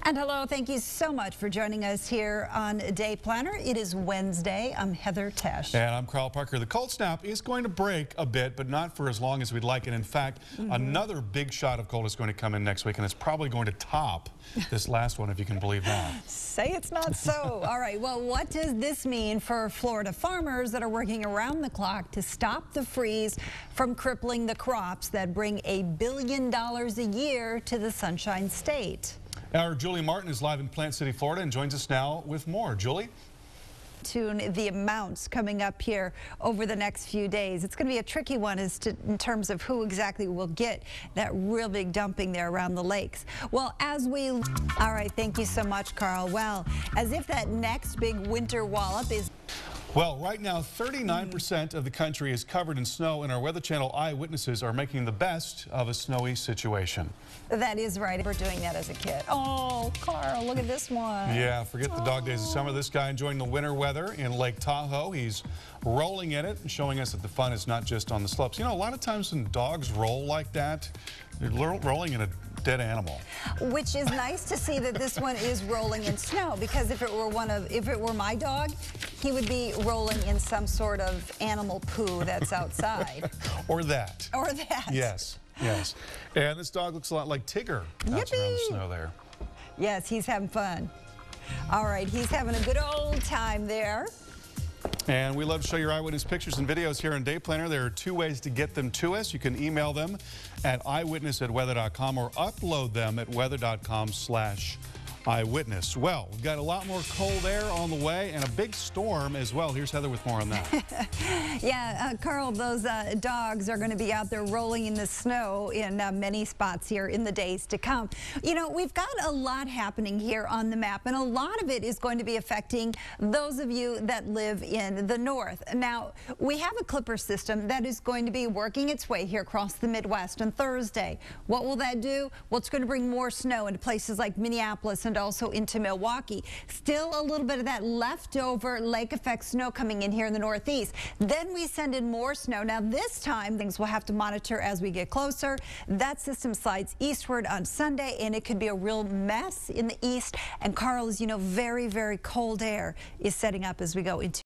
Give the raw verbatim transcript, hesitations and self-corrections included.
And hello, thank you so much for joining us here on Day Planner. It is Wednesday. I'm Heather Tesh. And I'm Carl Parker. The cold snap is going to break a bit, but not for as long as we'd like. And in fact, mm-hmm. another big shot of cold is going to come in next week, and it's probably going to top this last one, if you can believe that. Say it's not so. All right, well, what does this mean for Florida farmers that are working around the clock to stop the freeze from crippling the crops that bring a billion dollars a year to the Sunshine State? Our Julie Martin is live in Plant City, Florida, and joins us now with more. Julie? To the amounts coming up here over the next few days. It's going to be a tricky one as to in terms of who exactly will get that real big dumping there around the lakes. Well, as we all right, thank you so much, Carl. Well, as if that next big winter wallop is Well, right now, thirty-nine percent of the country is covered in snow, and our Weather Channel eyewitnesses are making the best of a snowy situation. That is right. We're doing that as a kid. Oh, Carl, look at this one. Yeah, forget the dog days of summer. This guy enjoying the winter weather in Lake Tahoe. He's rolling in it and showing us that the fun is not just on the slopes. You know, a lot of times when dogs roll like that, they're rolling in a dead animal. Which is nice to see that this one is rolling in snow, because if it were one of, if it were my dog, he would be rolling in some sort of animal poo that's outside. Or that. Or that. Yes, yes. And this dog looks a lot like Tigger. That's around the snow there. Yes, he's having fun. All right, he's having a good old time there. And we love to show your eyewitness pictures and videos here on Day Planner. There are two ways to get them to us. You can email them at eyewitness at weather dot com or upload them at weather dot com slash eyewitness. Well, we've got a lot more cold air on the way and a big storm as well. Here's Heather with more on that. Yeah, uh, Carl, those uh, dogs are going to be out there rolling in the snow in uh, many spots here in the days to come. You know, we've got a lot happening here on the map, and a lot of it is going to be affecting those of you that live in the north. Now, we have a clipper system that is going to be working its way here across the Midwest on Thursday. What will that do? Well, it's going to bring more snow into places like Minneapolis and and also into Milwaukee. Still a little bit of that leftover lake effect snow coming in here in the northeast. Then we send in more snow. Now this time things we'll have to monitor as we get closer. That system slides eastward on Sunday, and it could be a real mess in the east. And Carl, as you know, very, very cold air is setting up as we go into